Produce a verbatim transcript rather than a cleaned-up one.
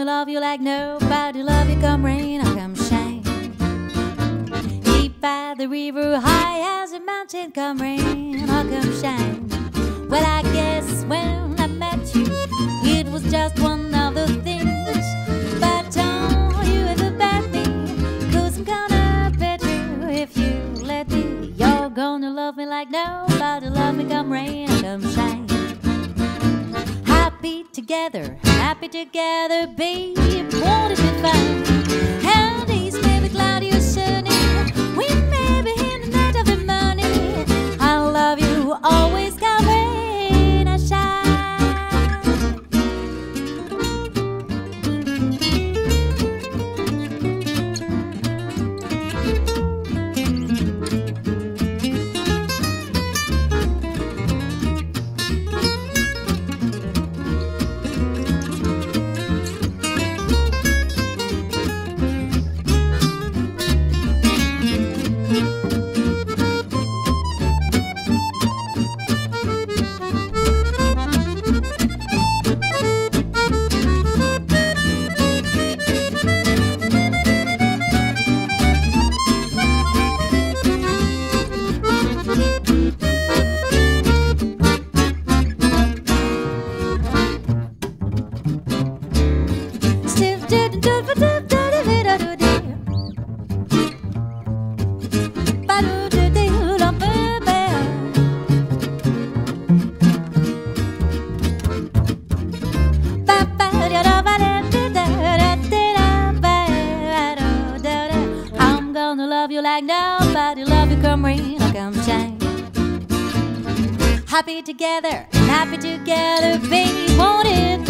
love you like nobody love you, come rain or come shine. Deep by the river, high as a mountain, come rain or come shine. Well, I guess when I met you, it was just one of the things. But don't you ever bet me, 'cause I'm gonna bet you if you let me. You're gonna love me like nobody love me, come rain or come shine. Happy together, happy together, babe, won't it be fun? And days may be cloudy or sunny, we may be in the night of the money. I'll love you always, come rain or shine. Love you like nobody love you, come rain or come shine. Happy together, happy together, baby, won't it